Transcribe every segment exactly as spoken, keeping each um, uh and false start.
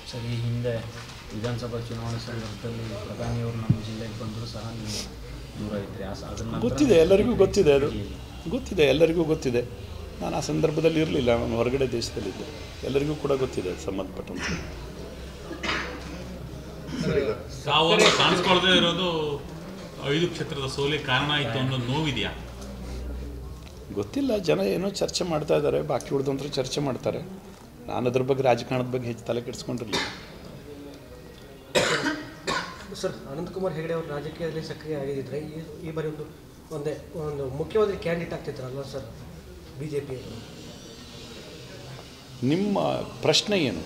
Sir, ಈ ಹಿಂದೆ ವಿಧಾನಸಭಾ ಚುನಾವಣೆ ಸಂದರ್ಭದಲ್ಲಿ ಪ್ರಧಾನಿಯವರು ನಮ್ಮ ಜಿಲ್ಲೆಗೆ ಬಂದರೂ ಸಹ ನೀವು ದೂರ ಇದ್ರಿ. ಅದನ್ನು ಗೊತ್ತಿದೆ, ಎಲ್ಲರಿಗೂ ಗೊತ್ತಿದೆ, ಅದು ಗೊತ್ತಿದೆ, ಎಲ್ಲರಿಗೂ ಗೊತ್ತಿದೆ. ನಾನು ಆ ಸಂದರ್ಭದಲ್ಲಿ ಇರಲಿಲ್ಲ, ನಾನು ಹೊರಗಡೆ ದೇಶದಲ್ಲಿದ್ದೆ. ಎಲ್ಲರಿಗೂ ಕೂಡ ಗೊತ್ತಿದೆ ಸಂಬಂಧಪಟ್ಟಂತೆ. ಕಾಣಿಸ್ಕೊಳ್ಳದೆ ಇರೋದು ಐದು ಕ್ಷೇತ್ರದ ಸೋಲಿಗೆ ಕಾರಣ ಆಯಿತು ಅನ್ನೋ ನೋವಿದೆಯಾ? ಗೊತ್ತಿಲ್ಲ, ಜನ ಏನೋ ಚರ್ಚೆ ಮಾಡ್ತಾ ಇದ್ದಾರೆ, ಬಾಕಿ ಉಳಿದಂತರೂ ಚರ್ಚೆ ಮಾಡ್ತಾರೆ. ನಾನು ಅದ್ರ ಬಗ್ಗೆ ರಾಜಕಾರಣದ ಬಗ್ಗೆ ಹೆಚ್ಚು ತಲೆ ಕೆಡಿಸ್ಕೊಂಡಿರಲಿಲ್ಲ. ಸರ್, ಅನಂತಕುಮಾರ್ ಹೆಗಡೆ ಅವರು ರಾಜಕೀಯದಲ್ಲಿ ಸಕ್ರಿಯ ಆಗಿದ್ದರೆ ಈ ಈ ಬಾರಿ ಒಂದು ಒಂದೇ ಒಂದು ಮುಖ್ಯವಾದ ಕ್ಯಾಂಡಿಡೇಟ್ ಆಗ್ತಿದ್ರಲ್ವ ಸರ್ ಬಿ ಜೆ ಪಿ? ನಿಮ್ಮ ಪ್ರಶ್ನೆ ಏನು?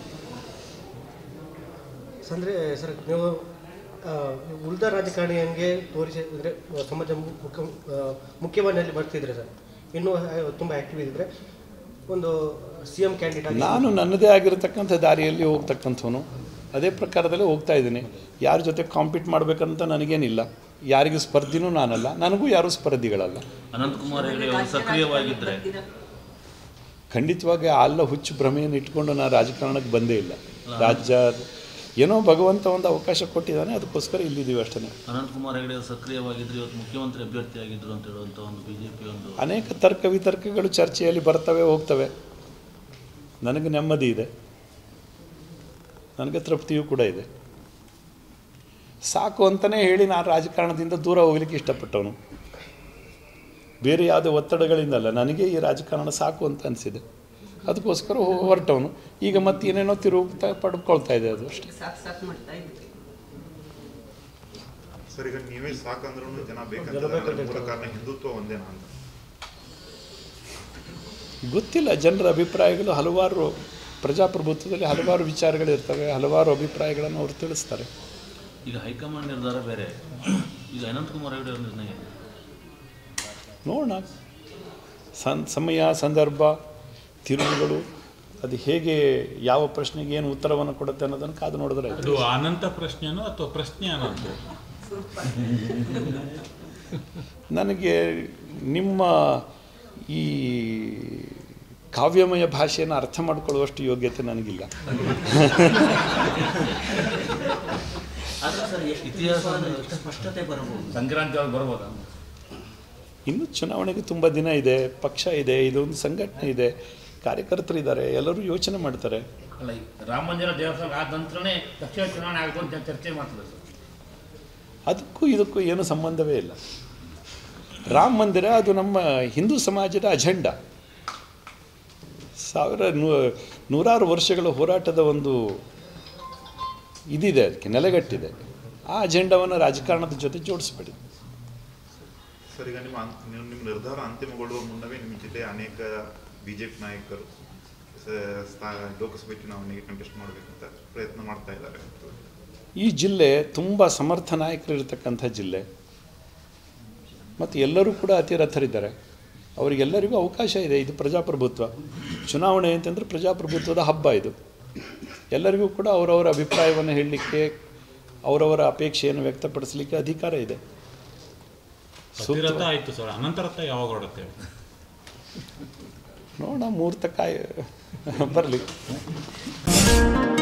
ಅಂದರೆ ಸರ್, ನೀವು ಉಳಿದ ರಾಜಕಾರಣಿಯಂಗೆ ತೋರಿಸಿ ಅಂದರೆ ಸಮಾಜ ಮುಖ್ಯ ಮುಖ್ಯವಾಹಿನಿಯಲ್ಲಿ ಬರ್ತಿದ್ರೆ ಸರ್, ಇನ್ನೂ ತುಂಬ ಆ್ಯಕ್ಟಿವ್ ಇದ್ದರೆ ಒಂದು ಸಿ ಎಂ ಕ್ಯಾಂಡಿಡೇಟ್. ನಾನು ನನ್ನದೇ ಆಗಿರತಕ್ಕಂಥ ದಾರಿಯಲ್ಲಿ ಹೋಗ್ತಕ್ಕಂಥವನು, ಅದೇ ಪ್ರಕಾರದಲ್ಲೇ ಹೋಗ್ತಾ ಇದ್ದೀನಿ. ಯಾರ ಜೊತೆ ಕಾಂಪೀಟ್ ಮಾಡಬೇಕಂತ ನನಗೇನಿಲ್ಲ. ಯಾರಿಗೂ ಸ್ಪರ್ಧಿನೂ ನಾನಲ್ಲ, ನನಗೂ ಯಾರೂ ಸ್ಪರ್ಧಿಗಳಲ್ಲ. ಅನಂತಕುಮಾರ್ ಹೆಗಡೆ ಅವರು ಸಕ್ರಿಯವಾಗಿದ್ದರೆ ಖಂಡಿತವಾಗಿ ಅಲ್ಲ ಹುಚ್ಚು ಭ್ರಮೆಯನ್ನು ಇಟ್ಕೊಂಡು ನಾನು ರಾಜಕಾರಣಕ್ಕೆ ಬಂದೇ ಇಲ್ಲ. ರಾಜ್ಯ ಏನೋ ಭಗವಂತ ಒಂದು ಅವಕಾಶ ಕೊಟ್ಟಿದ್ದಾನೆ, ಅದಕ್ಕೋಸ್ಕರ ಇಲ್ಲಿದ್ದೀವಿ ಅಷ್ಟೇ. ಅನಂತಕುಮಾರ್ ಹೆಗಡೆ ಅವರು ಸಕ್ರಿಯವಾಗಿದ್ದರು, ಇವತ್ತು ಮುಖ್ಯಮಂತ್ರಿ ಅಭ್ಯರ್ಥಿಯಾಗಿದ್ದರು ಅಂತ ಹೇಳುವಂಥ ಒಂದು ಬಿ ಜೆ ಪಿ ಒಂದು ಅನೇಕ ತರ್ಕ ವಿತರ್ಕಗಳು ಚರ್ಚೆಯಲ್ಲಿ ಬರ್ತವೆ ಹೋಗ್ತವೆ. ನನಗೆ ನೆಮ್ಮದಿ ಇದೆ, ನನಗೆ ತೃಪ್ತಿಯೂ ಕೂಡ ಇದೆ. ಸಾಕು ಅಂತಲೇ ಹೇಳಿ ನಾನು ರಾಜಕಾರಣದಿಂದ ದೂರ ಹೋಗ್ಲಿಕ್ಕೆ ಇಷ್ಟಪಟ್ಟವನು, ಬೇರೆ ಯಾವುದೇ ಒತ್ತಡಗಳಿಂದಲ್ಲ. ನನಗೆ ಈ ರಾಜಕಾರಣ ಸಾಕು ಅಂತ ಅನಿಸಿದೆ, ಅದಕ್ಕೋಸ್ಕರ ಹೊರಟವನು. ಈಗ ಮತ್ತೆ ಏನೇನೋ ತಿರುಗ್ತಾ ಪಡ್ಕೊಳ್ತಾ ಇದೆ, ಅದು ಅಷ್ಟೇ. ಸರ್, ಈಗ ನೀವೇ ಸಾಕಂದ್ರೂ ಜನ ಬೇಕಂತ ಕಾರಣ ಹಿಂದುತ್ವ ಒಂದೇನಾ ಅಂತ ಗೊತ್ತಿಲ್ಲ. ಜನರ ಅಭಿಪ್ರಾಯಗಳು ಹಲವಾರು, ಪ್ರಜಾಪ್ರಭುತ್ವದಲ್ಲಿ ಹಲವಾರು ವಿಚಾರಗಳಿರ್ತವೆ, ಹಲವಾರು ಅಭಿಪ್ರಾಯಗಳನ್ನು ಅವರು ತಿಳಿಸ್ತಾರೆ. ಈಗ ಹೈಕಮಾಂಡ್ ನಿರ್ಧಾರ ಬೇರೆ, ಈಗ ಅನಂತಕುಮಾರ್ ಹೆಗಡೆ ಅವರ ನಿರ್ಣಯ ನೋಡೋಣ. ಸನ್ ಸಮಯ, ಸಂದರ್ಭ, ತಿರುವುಗಳು ಅದು ಹೇಗೆ, ಯಾವ ಪ್ರಶ್ನೆಗೆ ಏನು ಉತ್ತರವನ್ನು ಕೊಡುತ್ತೆ ಅನ್ನೋದನ್ನು ಕಾದು ನೋಡಿದ್ರೆ ಅದು ಅನಂತ ಪ್ರಶ್ನೆನೋ ಅಥವಾ ಪ್ರಶ್ನೆ ಅನಂತ? ನನಗೆ ನಿಮ್ಮ ಈ ಕಾವ್ಯಮಯ ಭಾಷೆಯನ್ನು ಅರ್ಥ ಮಾಡಿಕೊಳ್ಳುವಷ್ಟು ಯೋಗ್ಯತೆ ನನಗಿಲ್ಲ. ಇತಿಹಾಸ ಸ್ಪಷ್ಟತೆ ಬರಬಹುದು, ಸಂಕ್ರಾಂತಿ ಒಳಗೆ ಬರ್ಬೋದಾ? ಇನ್ನೂ ಚುನಾವಣೆಗೆ ತುಂಬ ದಿನ ಇದೆ, ಪಕ್ಷ ಇದೆ, ಇದೊಂದು ಸಂಘಟನೆ ಇದೆ, ಕಾರ್ಯಕರ್ತರಿದ್ದಾರೆ, ಎಲ್ಲರೂ ಯೋಚನೆ ಮಾಡ್ತಾರೆ. ಅಲ್ಲ, ರಾಮ ಮಂದಿರ ದೇವಸ್ಥಾನ ಆದ ನಂತರನೇ ಪಕ್ಷ ಚುನಾವಣೆ ಆಗಬೇಕು ಅಂತ ಚರ್ಚೆ ಮಾಡ್ತಾರೆ ಸರ್. ಅದಕ್ಕೂ ಇದಕ್ಕೂ ಏನು ಸಂಬಂಧವೇ ಇಲ್ಲ. ರಾಮ ಮಂದಿರ ಅದು ನಮ್ಮ ಹಿಂದೂ ಸಮಾಜದ ಅಜೆಂಡಾ. ಸಾವಿರ ನೂ ನೂರಾರು ವರ್ಷಗಳ ಹೋರಾಟದ ಒಂದು ಇದಿದೆ, ಅದಕ್ಕೆ ನೆಲೆಗಟ್ಟಿದೆ. ಆ ಅಜೆಂಡಾವನ್ನು ರಾಜಕಾರಣದ ಜೊತೆ ಜೋಡಿಸ್ಬೇಡಿ. ಸರ್, ಈಗ ನಿಮ್ಮ ನಿಮ್ಮ ನಿರ್ಧಾರ ಅಂತಿಮಗೊಳ್ಳುವ ಮುನ್ನವೇ ನಿಮ್ಮ ಜಿಲ್ಲೆಯ ಅನೇಕ ಬಿ ಜೆ ಪಿ ನಾಯಕರು ಲೋಕಸಭೆ ಚುನಾವಣೆಗೆ ಕಂಟೆಸ್ಟ್ ಮಾಡಬೇಕಂತ ಪ್ರಯತ್ನ ಮಾಡ್ತಾ ಇದ್ದಾರೆ. ಈ ಜಿಲ್ಲೆ ತುಂಬ ಸಮರ್ಥ ನಾಯಕರು ಇರತಕ್ಕಂಥ ಜಿಲ್ಲೆ, ಮತ್ತು ಎಲ್ಲರೂ ಕೂಡ ಅತಿರಥರಿದ್ದಾರೆ. ಅವರಿಗೆಲ್ಲರಿಗೂ ಅವಕಾಶ ಇದೆ. ಇದು ಪ್ರಜಾಪ್ರಭುತ್ವ. ಚುನಾವಣೆ ಅಂತಂದರೆ ಪ್ರಜಾಪ್ರಭುತ್ವದ ಹಬ್ಬ ಇದು. ಎಲ್ಲರಿಗೂ ಕೂಡ ಅವರವರ ಅಭಿಪ್ರಾಯವನ್ನು ಹೇಳಲಿಕ್ಕೆ, ಅವರವರ ಅಪೇಕ್ಷೆಯನ್ನು ವ್ಯಕ್ತಪಡಿಸಲಿಕ್ಕೆ ಅಧಿಕಾರ ಇದೆ. ಅತಿರಥ ಆಯಿತು ಸರ್, ಅನಂತರಥ ಯಾವಾಗ ಹೊರಡುತ್ತೆ ನೋಡೋಣ, ಮುಹೂರ್ತ ಕಾಯ ಬರಲಿ.